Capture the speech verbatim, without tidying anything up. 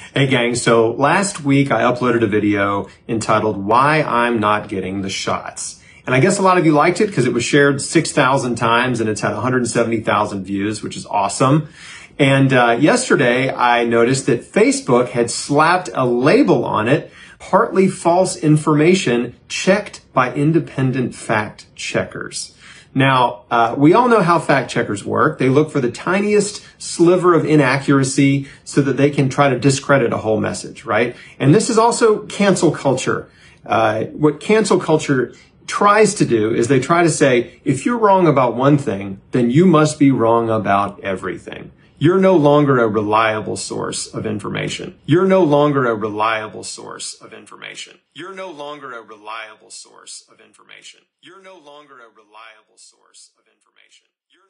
Hey gang, so last week I uploaded a video entitled Why I'm Not Getting the Shots. And I guess a lot of you liked it because it was shared six thousand times and it's had one hundred seventy thousand views, which is awesome. And uh, yesterday I noticed that Facebook had slapped a label on it, partly false information checked by independent fact checkers. Now, uh, we all know how fact checkers work. They look for the tiniest sliver of inaccuracy so that they can try to discredit a whole message, right? And this is also cancel culture. Uh, what cancel culture tries to do is they try to say, if you're wrong about one thing, then you must be wrong about everything. You're no longer a reliable source of information. You're no longer a reliable source of information. You're no longer a reliable source of information. You're no longer a reliable source of information. You're